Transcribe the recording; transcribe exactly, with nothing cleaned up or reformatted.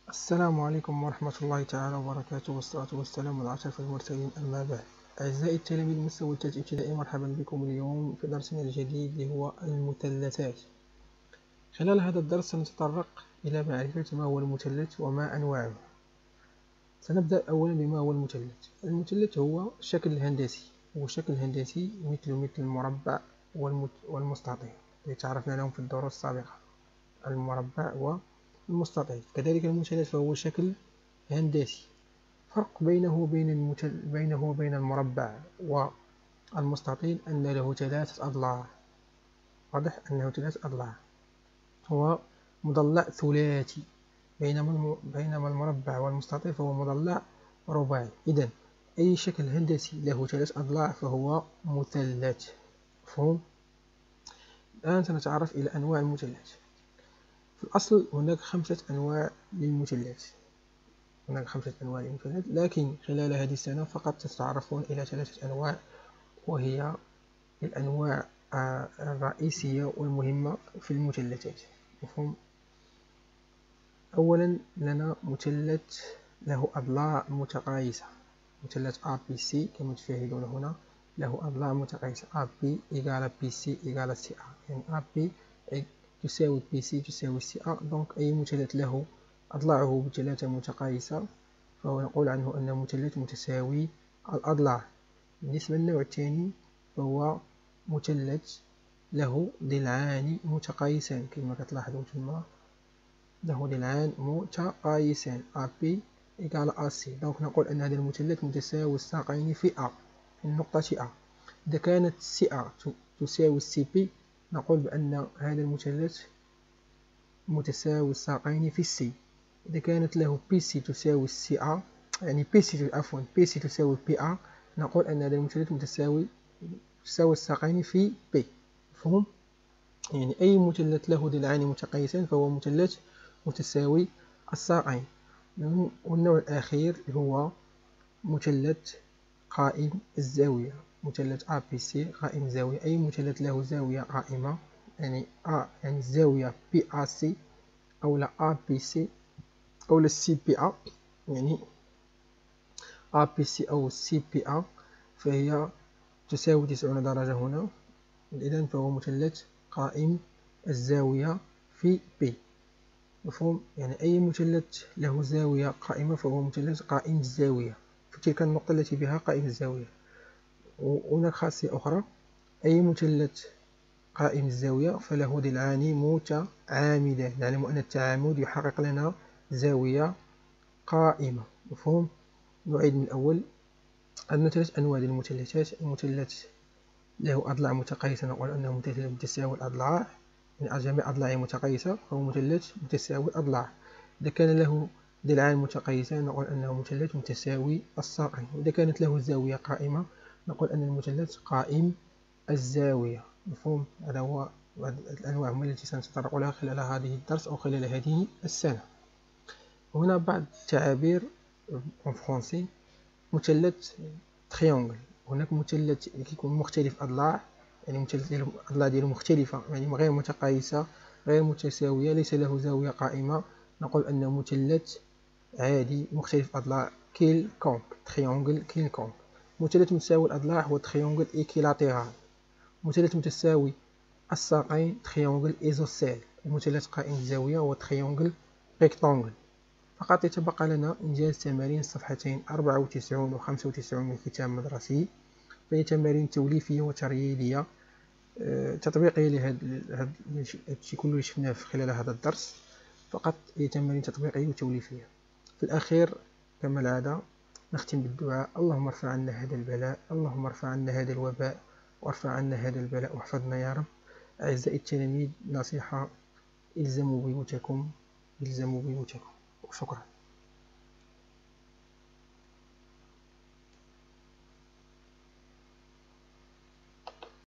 السلام عليكم ورحمة الله تعالى وبركاته، والصلاة والسلام على أشرف المرسلين، أما بعد. أعزائي التلاميذ مستوى الثالث ابتدائي، مرحبا بكم اليوم في درسنا الجديد اللي هو المثلثات. خلال هذا الدرس سنتطرق إلى معرفة ما هو المثلث وما أنواعه. سنبدأ أولا بما هو المثلث. المثلث هو شكل هندسي، هو شكل هندسي مثل مثل المربع والمستطيل الذي تعرفنا لهم في الدروس السابقة، المربع والمستطيل. كذلك المثلث فهو شكل هندسي. فرق بينه وبين المتل... بينه وبين المربع والمستطيل أن له ثلاثة أضلاع. واضح أنه ثلاثة أضلاع. هو مضلع ثلاثي، بينما الم... بينما المربع والمستطيل فهو مضلع رباعي. إذن أي شكل هندسي له ثلاث أضلاع فهو مثلث. مفهوم؟ الآن سنتعرف إلى أنواع المثلث. في الأصل هناك خمسة أنواع للمثلث. هناك خمسة أنواع للمثلث، لكن خلال هذه السنة فقط تتعرفون إلى ثلاثة أنواع، وهي الأنواع الرئيسية والمهمة في المثلثات. مفهوم؟ أولا لنا مثلث له أضلاع متقايسة، مثلث A B C كما تشاهدون هنا، له أضلاع متقايسة. A B إيكال B C إيكال C A، يعني A B تساوي B C تساوي C A. دونك أي مثلث له أضلاعه بثلاثة متقايسة فهو نقول عنه أنه مثلث متساوي الأضلاع. بالنسبة للنوع الثاني فهو مثلث له ضلعان متقايسان، كما كتلاحظوا تما له ضلعان متقايسان A B إيكال A C. دونك نقول أن هذا المثلث متساوي الساقين في A، في النقطة A. إذا كانت C A تساوي C B نقول بأن هذا المثلث متساوي الساقين في C. إذا كانت له بي سي تساوي سي A، يعني بي سي عفوا بي سي تساوي بي A، نقول أن هذا المثلث متساوي تساوي الساقين في B. مفهوم؟ يعني أي مثلث له ضلعان متقايسان فهو مثلث متساوي الساقين. والنوع الأخير هو مثلث قائم الزاوية، مثلث A B C قائم الزاوية. أي مثلث له زاوية قائمة، يعني A يعني الزاوية بي A C أو لا A B C أو لا C B A، يعني A B C أو C B A فهي تساوي تسعون درجة هنا. إذن فهو مثلث قائم الزاوية في B. مفهوم؟ يعني أي مثلث له زاوية قائمة فهو مثلث قائم الزاوية في تلك النقطة التي بها قائم الزاوية. وهناك خاصية أخرى، أي مثلث قائم الزاوية فله ضلعان متعامدان. نعلم أن التعامد يحقق لنا زاوية قائمة. مفهوم؟ نعيد من الأول. عندنا ثلاث أنواع للمثلثات. المثلث له أضلاع متقايسة نقول أنه مثلث متساوي الأضلاع، يعني جميع أضلاعه متقايسة فهو مثلث متساوي الأضلاع. إذا كان له ضلعان متقايسان نقول أنه مثلث متساوي الساقين. إذا كانت له زاوية قائمة نقول أن المثلث قائم الزاوية. مفهوم؟ هذا هو الأنواع التي سنتطرق لها خلال هذه الدرس أو خلال هذه السنة. هنا بعض التعابير en français. مثلث تريونغل، هناك مثلث كيكون مختلف أضلاع، يعني مثلث ديالو الأضلاع ديالو مختلفة، يعني غير متقايسة غير متساوية، ليس له زاوية قائمة، نقول أنه مثلث عادي مختلف أضلاع كيل كونك، تريونغل كيل كونك. مثلث متساوي الأضلاع هو تريونغل إيكيلاتيرال. مثلث متساوي الساقين تريونغل إيزوسيل. المثلث قائم الزاوية هو تريونغل ريكتونغل. فقط يتبقى لنا إنجاز تمارين الصفحتين أربعة وتسعين و خمسة وتسعين من الكتاب المدرسي، فهي تمارين توليفية وترييدية أه تطبيقية لهذا الشيء كله اللي شفناه في خلال هذا الدرس. فقط هي تمارين تطبيقية وتوليفية. في الأخير كما العادة نختم بالدعاء: اللهم ارفع عنا هذا البلاء، اللهم ارفع عنا هذا الوباء، وارفع عنا هذا البلاء واحفظنا يا رب. أعزائي التلاميذ، نصيحة: الزموا بيوتكم، الزموا بيوتكم. وشكرا.